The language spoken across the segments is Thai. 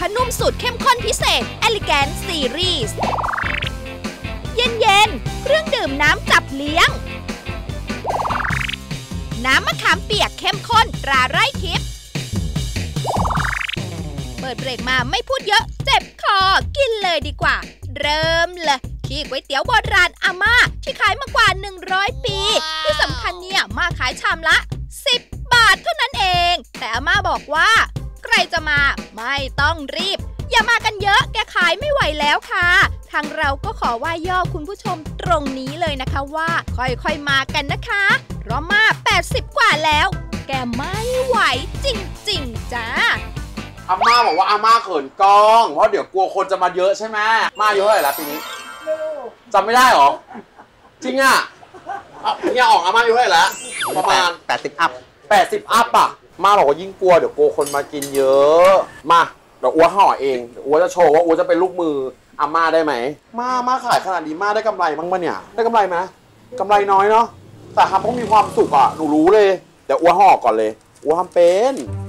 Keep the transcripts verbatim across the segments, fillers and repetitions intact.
ผ้านุ่มสูตรเข้มข้นพิเศษ Elegant Series เย็นๆเครื่องดื่มน้ำจับเลี้ยงน้ำมะขามเปียกเข้มข้นตราไร่ทิพย์เปิดเบรกมาไม่พูดเยอะเจ็บคอกินเลยดีกว่าเริ่มเลยที่ก๋วยเตี๋ยวโบราณอาม่าที่ขายมากว่าหนึ่งร้อยปีที่สำคัญเนี่ยมาขายชามละสิบบาทเท่านั้นเองแต่อาม่าบอกว่าใครจะมาไม่ต้องรีบอย่ามากันเยอะแกขายไม่ไหวแล้วค่ะทางเราก็ขอว่าย่อคุณผู้ชมตรงนี้เลยนะคะว่าค่อยๆมากันนะคะเพราะมาแปดสิบกว่าแล้วแกไม่ไหวจริงๆจ้าอาม่าบอกว่าอาม่าเขินกล้องเพราะเดี๋ยวกลัวคนจะมาเยอะใช่ไหมมาเยอะเท่าไหร่ละปีนี้จำไม่ได้หรอจริงอ่ะเนี่ยออกอาม่าเยอะเท่าไหร่ละประมาณแปดสิบอัพแปดสิบอัพอ่ะมาบอกว่ายิ่งกลัวเดี๋ยวกลัวคนมากินเยอะมาเดี๋ยวอ้วห่อเองเดี๋ยวอ้วจะโชว์ว่าอ้วจะเป็นลูกมืออาม่าได้ไหมมามาขายขนาดนี้มาได้กำไรบ้างปะเนี่ยได้กำไรไหมกำไรน้อยเนาะแต่ทำเพราะมีความสุขอ่ะหนูรู้เลยเดี๋ยวอ้วห่อก่อนเลยอ้วทำเป็น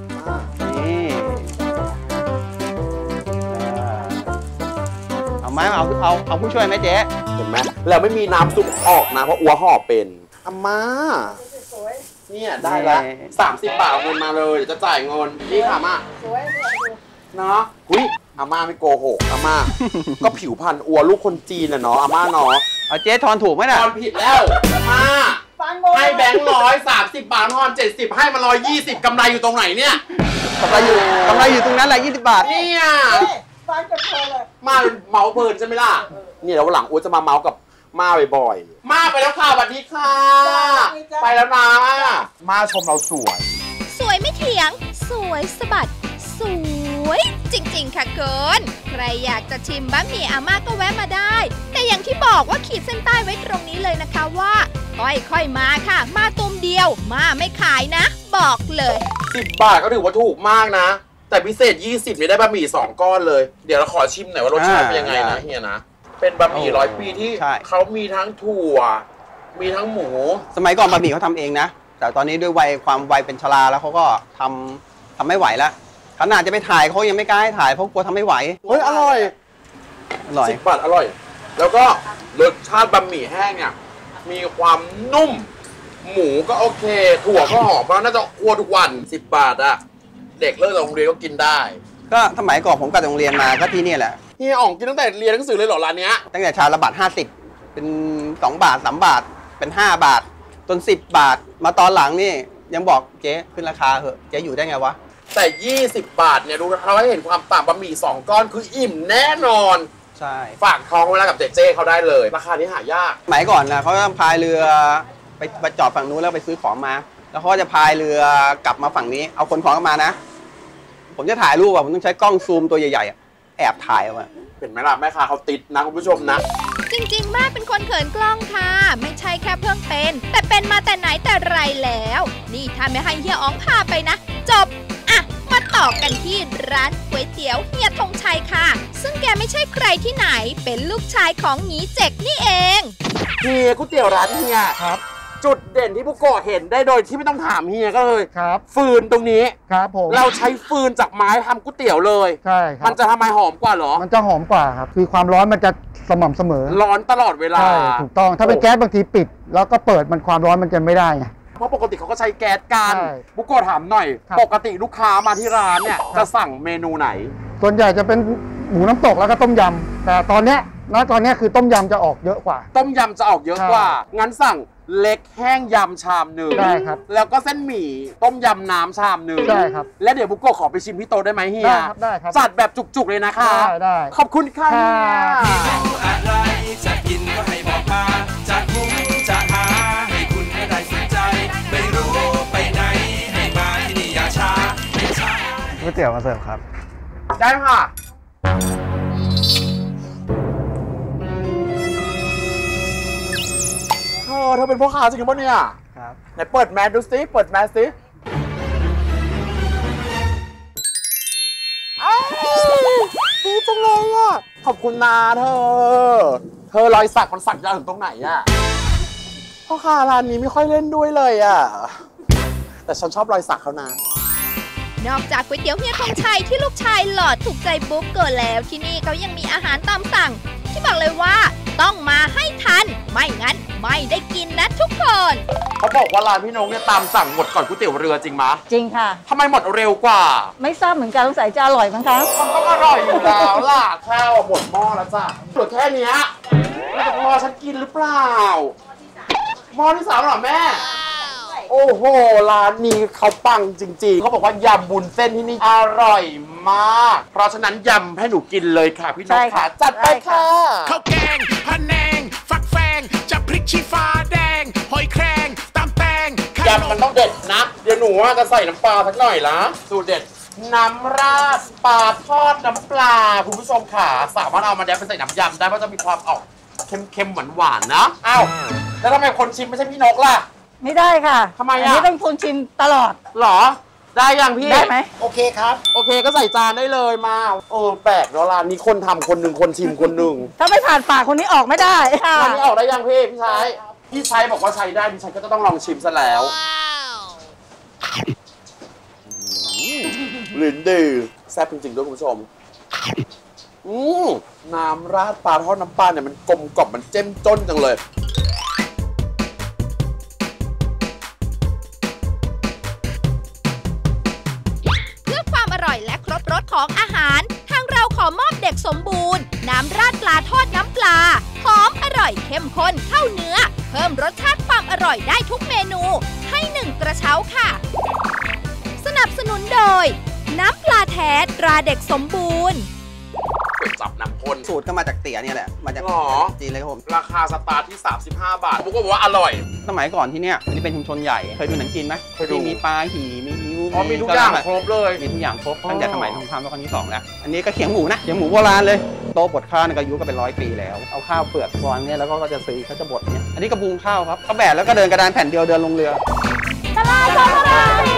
เอาไหมเอาเอาเอาผู้ช่วยไหมเจ๊เห็นไหมแล้วไม่มีน้ำซุปออกนะเพราะอ้วห่อเป็นอาม่าเนี่ยได้ละสามสิบบาทเอาเงินมาเลยเดี๋ยวจะจ่ายเงินนี่ค่ะอาม่าเนาะหุ้ยอาม่าไม่โกหกอาม่าก็ผิวพรรณอัวลูกคนจีนน่ะเนาะอาม่าเนาะเอาเจ๊ทอนถูกไหมน่ะทอนผิดแล้วอาม่าให้แบงค์ร้อยสามสิบบาททอนเจ็ดสิบให้มาร้อยยี่สิบกำไรอยู่ตรงไหนเนี่ยกำไรอยู่กำไรอยู่ตรงนั้นแหละยี่สิบบาทเนี่ยมาเมาเพลินใช่ไหมล่ะนี่แล้ววันหลังอัวจะมาเมากับมาบ่อยๆมาไปแล้วค่ะสวัสดีค่ะไปแล้วนะมาชมเราสวยสวยไม่เถียงสวยสะบัดสวยจริงๆค่ะเกินใครอยากจะชิมบะหมี่อาม่าก็แวะมาได้แต่อย่างที่บอกว่าขีดเส้นใต้ไว้ตรงนี้เลยนะคะว่าค่อยๆมาค่ะมาตุ่มเดียวมาไม่ขายนะบอกเลยสิบบาทก็ถือว่าถูกมากนะแต่พิเศษยี่สิบนี่ได้บะหมี่สองก้อนเลยเดี๋ยวเราขอชิมหน่อยว่ารสชาติเป็นยังไงนะเฮียนะเป็นบะหมี่ร้อยปีที่เขามีทั้งถั่วมีทั้งหมูสมัยก่อนบะหมี่เขาทำเองนะแต่ตอนนี้ด้วยวัยความวัยเป็นชราแล้วเขาก็ทำทำไม่ไหวแล้วขนาดจะไปถ่ายเขายังไม่กล้าให้ถ่ายเพราะกลัวทำไม่ไหวเฮ้ยอร่อยอร่อยสิบบาทอร่อยแล้วก็รสชาติบะหมี่แห้งเนี่ยมีความนุ่มหมูก็โอเคถั่วก็หอมเพราะน่าจะคั่วทุกวันสิบบาทอะเด็กเลิกโรงเรียนก็กินได้ก็สมัยก่อนผมกลับโรงเรียนมาก็ที่นี่แหละเฮียอ่องกินตั้งแต่เรียนหนังสือเลยเหรอร้านนี้ตั้งแต่ชามละบาทห้าสิบเป็นสองบาทสามบาทเป็นห้าบาทจนสิบบาทมาตอนหลังนี่ยังบอกเจ๊ขึ้นราคาเหอะเจ๊อยู่ได้ไงวะแต่ยี่สิบบาทเนี่ยดูเราให้เห็นความต่างบะหมี่สองก้อนคืออิ่มแน่นอนใช่ฝากท้องไว้แล้วกับเจ๊เจ๊เขาได้เลยราคานี้หายากสมัยก่อนนะเขาต้องพายเรือไปไปจอดฝั่งนู้นแล้วไปซื้อของมาแล้วเขาจะพายเรือกลับมาฝั่งนี้เอาคนของกลับมานะผมจะถ่ายรูปอ่ะผมต้องใช้กล้องซูมตัวใหญ่ๆแอบถ่ายเอาอะเห็นไหมล่ะแม่ค้าเขาติดนะคุณผู้ชมนะจริงๆแม่เป็นคนเขินกล้องค่ะไม่ใช่แค่เพิ่งเป็นแต่เป็นมาแต่ไหนแต่ไรแล้วนี่ถ้าไม่ให้เฮียอ๋องพาไปนะจบอ่ะมาต่อกันที่ร้านก๋วยเตี๋ยวเฮียธงชัยค่ะซึ่งแกไม่ใช่ใครที่ไหนเป็นลูกชายของหงีเจ็กนี่เองเฮียก๋วยเตี๋ยวร้านเฮียครับจุดเด่นที่ผู้ก่อเห็นได้โดยที่ไม่ต้องถามเฮียก็เลยครับฟืนตรงนี้ครับผมเราใช้ฟืนจากไม้ทำก๋วยเตี๋ยวเลยใช่ครับมันจะทำไมหอมกว่าหรอมันจะหอมกว่าครับคือความร้อนมันจะสม่ำเสมอร้อนตลอดเวลาใช่ถูกต้องถ้าเป็นแก๊สบางทีปิดแล้วก็เปิดมันความร้อนมันจะไม่ได้ไงเพราะปกติเขาก็ใช้แก๊สกันผู้ก่อถามหน่อยปกติลูกค้ามาที่ร้านเนี่ยจะสั่งเมนูไหนส่วนใหญ่จะเป็นหมูน้ำตกแล้วก็ต้มยำแต่ตอนเนี้ยนะตอนนี้คือต้มยำจะออกเยอะกว่าต้มยำจะออกเยอะกว่างั้นสั่งเล็กแห้งยำชามหนึ่งได้ครับแล้วก็เส้นหมี่ต้มยำน้ำชามหนึ่งได้ครับและเดี๋ยวบุโกะขอไปชิมที่โต๊ะได้ไหมเฮียได้ครับได้ครับจัดแบบจุกๆเลยนะคะได้ได้ขอบคุณค่ะอะไรจะกินก็ให้บอกมาจะคุ้มจะหาให้คุณไม่ได้สนใจไม่รู้ไปไหนให้มาที่นี่อย่าช้าก๋วยเตี๋ยวมาเสิร์ฟครับได้ค่ะเธอเธอเป็นพ่อค้าจริงป่ะเนี่ยครับไหนเปิดแมสดูสิเปิดแมสสิดีจังเลยอ่ะขอบคุณนาเธอเธอรอยสักมันสักยาวถึงตรงไหนอ่ะพ่อค้าร้านนี้ไม่ค่อยเล่นด้วยเลยอ่ะแต่ฉันชอบรอยสักเขานะนอกจากก๋วยเตี๋ยวเฮียธงชัยที่ลูกชายหลอดถูกใจบุ๊กเกิดแล้วที่นี่เขายังมีอาหารตามสั่งที่บอกเลยว่าต้องมาให้ทันไม่งั้นไม่ได้กินนะทุกคนเขาบอกว่าร้านพี่นงเนี่ยตามสั่งหมดก่อนก๋วยเตี๋ยวเรือจริงไหมจริงค่ะทำไมหมดเร็วกว่าไม่ทราบเหมือนกันสงสัยจะอร่อยมั้งคะมันก็อร่อยอยู่แล้วล่ะข้าวหมดหม้อแล้วจ้ะเหลือแค่นี้แล้วพอฉันกินหรือเปล่าหม้อที่สามเหรอแม่โอ้โหร้านนี้เขาปังจริงๆเขาบอกว่ายำบุญเส้นที่นี่อร่อยมากเพราะฉะนั้นยำให้หนูกินเลยค่ะพี่นกค่ะจัดไปค่ะข้าวแกงพะแนงฟักแฟงจะพริกชี้ฟ้าแดงหอยแครงตามแตงยำมันต้องเด็ดนะเดี๋ยวหนูจะใส่น้ำปลาสักหน่อยละสูตรเด็ดน้ำราดปลาทอดน้ำปลาคุณผู้ชมค่ะสามารถเอามาแดบไปใส่น้ำยำได้เพราะจะมีความออกเค็มๆหวานๆนะอ้าวแล้วทำไมคนชิมไม่ใช่พี่นกล่ะไม่ได้ค่ะทำไมอ่ะอันนี้ต้องคนชิมตลอดหรอได้ยังพี่ได้ไหมโอเคครับโอเคก็ใส่จานได้เลยมาเออแปลกเนาะร้านนี้คนทำคนหนึ่งคนชิมคนหนึ่งถ้าไม่ผ่านปากคนนี้ออกไม่ได้ค่ะคนนี้ออกได้ยังพี่พี่ชายพี่ชายบอกว่าใช้ได้พี่ชายก็ต้องลองชิมซะแล้วลิ้นดีแซ่บจริงๆด้วยคุณผู้ชมอืมน้ำราดปลาทอดน้ำปลาเนี่ยมันกลมกล่อมมันเจ้มจ้นจังเลยและครบรสของอาหารทางเราขอมอบเด็กสมบูรณ์น้ำราดปลาทอดน้ำปลาหอมอร่อยเข้มข้นเข้าเนื้อเพิ่มรสชาติความอร่อยได้ทุกเมนูให้หนึ่งกระเช้าค่ะสนับสนุนโดยน้ำปลาแท้ตราเด็กสมบูรณ์ก๋วยจับน้ำข้นสูตรก็มาจากเตี๋ยเนี่ยแหละมาจากจีนเลยครับผมราคาสตาร์ทที่สามสิบห้าบาทบุ๊กก็บอกว่าอร่อยสมัยก่อนที่เนี่ยอันนี้เป็นชุมชนใหญ่เคยดูหนังจีนไหมเคยดูมีปลาหีมีนิ้วมีทุกอย่างครบเลยมีทุกอย่างครบตั้งแต่สมัยสงครามโลกครั้งที่สองแล้วอันนี้ก็เขียงหมูนะเขียงหมูโบราณเลยโตบดข้าวในอายุก็เป็นร้อยปีแล้วเอาข้าวเปลือกวางเนี่ยแล้วก็จะซื้อเขาจะบดเนี่ยอันนี้กระบุงข้าวครับเขาแบกแล้วก็เดินกระดานแผ่นเดียวเดินลงเรือตลาดสด